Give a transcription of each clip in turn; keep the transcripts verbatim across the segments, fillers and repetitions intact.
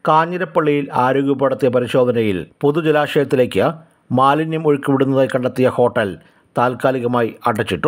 കാഞ്ഞിരപ്പള്ളിയിൽ ആരോഗ്യവകുപ്പ് നടത്തിയ പരിശോധനയിൽ പൊതുജലാശയത്തിലേക്ക് മാലിന്യം ഒഴുക്കിവിടുന്നതായി കണ്ടെത്തിയ ഹോട്ടൽ താൽക്കാലികമായി അടച്ചിട്ടു.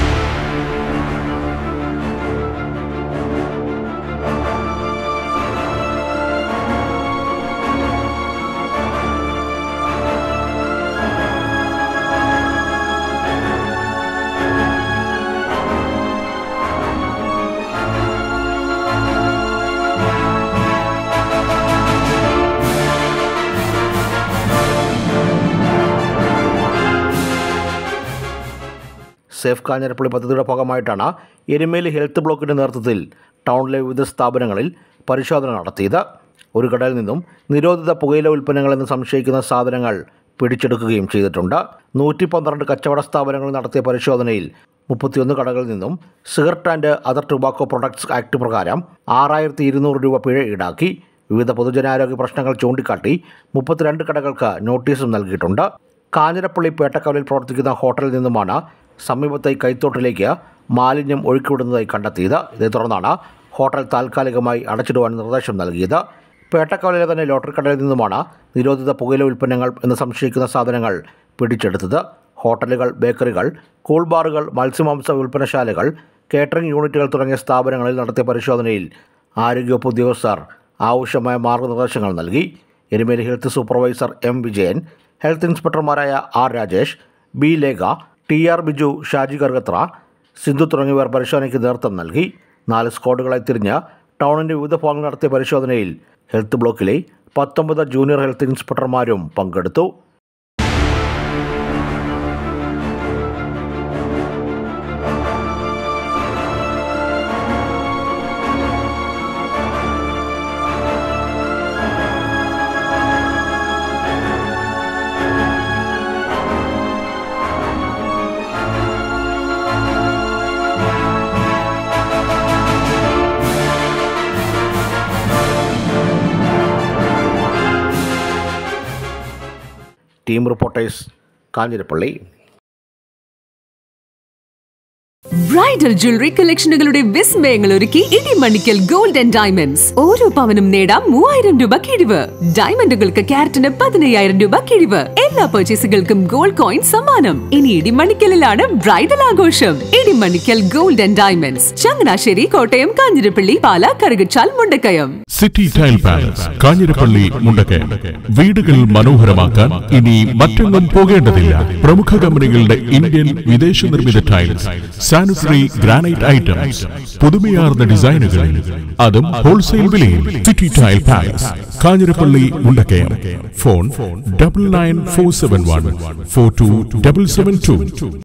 സേഫ് കാഞ്ഞിരപ്പള്ളി പദ്ധതിയുടെ ഭാഗമായിട്ടാണ് എരുമേലി ഹെൽത്ത് ബ്ലോക്കിൻ്റെ നേതൃത്വത്തിൽ ടൗണിലെ വിവിധ സ്ഥാപനങ്ങളിൽ പരിശോധന നടത്തിയത്. ഒരു കടയിൽ നിന്നും നിരോധിത പുകയില ഉൽപ്പന്നങ്ങളെന്ന് സംശയിക്കുന്ന സാധനങ്ങൾ പിടിച്ചെടുക്കുകയും ചെയ്തിട്ടുണ്ട്. നൂറ്റി പന്ത്രണ്ട് കച്ചവട സ്ഥാപനങ്ങളിൽ നടത്തിയ പരിശോധനയിൽ മുപ്പത്തിയൊന്ന് കടകളിൽ നിന്നും cigarette and other tobacco products act പ്രകാരം ആറായിരത്തി ഇരുന്നൂറ് രൂപ പിഴ ഈടാക്കി. വിവിധ പൊതുജനാരോഗ്യ പ്രശ്നങ്ങൾ ചൂണ്ടിക്കാട്ടി മുപ്പത്തിരണ്ട് കടകൾക്ക് നോട്ടീസും നൽകിയിട്ടുണ്ട്. കാഞ്ഞിരപ്പള്ളി പേട്ടക്കവലയിൽ പ്രവർത്തിക്കുന്ന ഹോട്ടലിൽ നിന്നുമാണ് സമീപത്തെ കൈത്തോട്ടിലേക്ക് മാലിന്യം ഒഴുക്കിവിടുന്നതായി കണ്ടെത്തിയത്. ഇതേ തുടർന്നാണ് ഹോട്ടൽ താൽക്കാലികമായി അടച്ചിടുവാൻ നിർദ്ദേശം നൽകിയത്. പേട്ടക്കവലയിലെ തന്നെ ലോട്ടറി കടയിൽ നിന്നുമാണ് നിരോധിത പുകയില ഉൽപ്പന്നങ്ങൾ എന്ന് സംശയിക്കുന്ന സാധനങ്ങൾ പിടിച്ചെടുത്തത്. ഹോട്ടലുകൾ, ബേക്കറികൾ, കൂൾ ബാറുകൾ, മത്സ്യമാംസ വിൽപ്പനശാലകൾ, കേറ്ററിംഗ് യൂണിറ്റുകൾ തുടങ്ങിയ സ്ഥാപനങ്ങളിൽ നടത്തിയ പരിശോധനയിൽ ആരോഗ്യവകുപ്പ് ഉദ്യോഗസ്ഥർ ആവശ്യമായ മാർഗ്ഗനിർദ്ദേശങ്ങൾ നൽകി. Erumeli health supervisor M Vijayan, health ഇൻസ്പെക്ടർമാരായ R Rajesh, B Lekha, T R Biju, Shaji കർഗത്ര, സിന്ധു തുടങ്ങിയവർ പരിശോധനയ്ക്ക് നേതൃത്വം നൽകി. നാല് സ്ക്വാഡുകളായി തിരിഞ്ഞ് ടൗണിൻ്റെ വിവിധ ഭാഗങ്ങൾ നടത്തിയ പരിശോധനയിൽ ഹെൽത്ത് ബ്ലോക്കിലെ പത്തൊമ്പത് ജൂനിയർ ഹെൽത്ത് ഇൻസ്പെക്ടർമാരും പങ്കെടുത്തു. Team reporters, Kanjirappally. Bridal jewellery കളക്ഷനുകളുടെ വിസ്മയങ്ങൾ ഒരുക്കി ഇടിമണിക്കൽ ഗോൾഡ് ആൻഡ് ഡയമണ്ട്സ്. ഓരോ പവനും നേടാം മൂവായിരം രൂപ കിഴിവ്. ഡയമണ്ടുകൾക്ക് ക്യാരറ്റിന് പതിനയ്യായിരം രൂപ കിഴിവ്. എല്ലാ പർച്ചേസുകൾക്കും ഗോൾഡ് കോയിൻ സമ്മാനം. ഇനി ഇടിമണിക്കലിലാണ് ബ്രൈഡൽ ആഘോഷം. Idimannickal gold and diamonds, Changanassery, Kottayam, Kanjirappally, Pala, Karukachal, Mundakayam. City tile palace, Kanjirappally, Mundakayam. വീടുകൾ മനോഹരമാക്കാൻ ഇനി മറ്റൊന്നും പോകേണ്ടതില്ല. പ്രമുഖ കമ്പനികളുടെ ഇന്ത്യൻ, വിദേശ നിർമ്മിത ടൈൽസ്, സാനിറ്ററി, ഗ്രാനൈറ്റ് ഐറ്റംസ്, പുതുമയാർന്ന ഡിസൈനുകളിൽ, അതും ഹോൾസെയിൽ വിലയിൽ. City tile palace, Kanjirappally, Mundakayam. Phone double nine four seven one four two double seven to.